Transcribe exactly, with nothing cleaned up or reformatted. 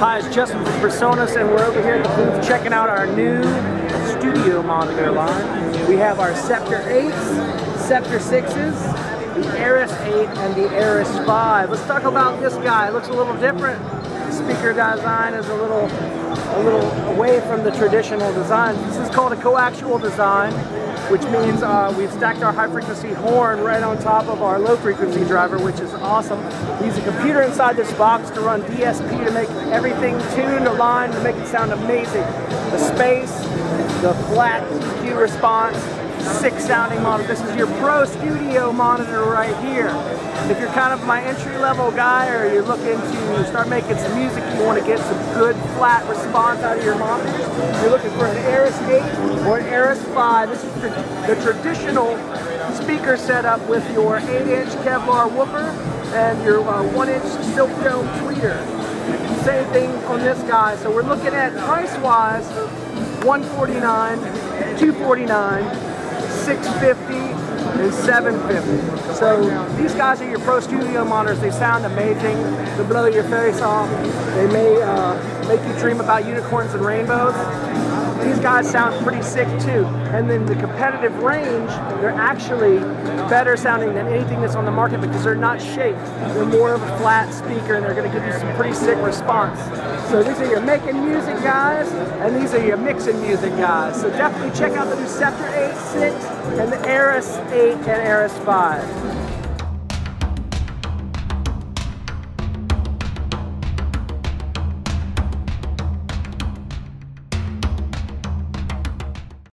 Hi, it's Justin from PreSonus, and we're over here at the booth checking out our new studio monitor line. We have our Scepter eights, Scepter sixes, the Aris eight, and the Aris five. Let's talk about this guy. It looks a little different. The speaker design is a little, a little away from the traditional design. This is called a coaxial design, which means uh, we've stacked our high-frequency horn right on top of our low-frequency driver, which is awesome. We use a computer inside this box to run D S P to make everything tuned, aligned, to make it sound amazing. The space, the flat E Q response, sick sounding monitor. This is your pro studio monitor right here. If you're kind of my entry-level guy, or you're looking to start making some music, you want to get some good flat response out of your monitor, you're looking for an Aris eight or an Aris five. This is the traditional speaker setup with your eight inch Kevlar woofer and your uh, one inch silk dome tweeter. Same thing on this guy. So we're looking at price-wise, one forty-nine, two forty-nine, six fifty, and seven fifty. So these guys are your pro studio monitors. They sound amazing. They blow your face off. They may uh, make you dream about unicorns and rainbows. These guys sound pretty sick too. And then the competitive range, they're actually better sounding than anything that's on the market because they're not shaped. They're more of a flat speaker, and they're going to give you some pretty sick response. So these are your making music guys, and these are your mixing music guys. So definitely check out the new Scepter eight, six, and the Aris eight and Aris five.